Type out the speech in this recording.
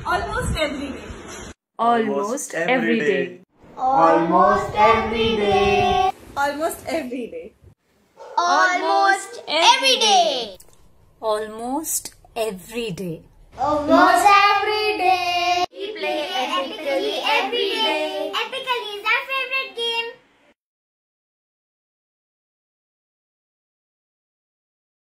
Almost every day. Almost every day. Almost every day. Almost every day. Almost every day. Almost every day. Almost every day. We play ethically every day.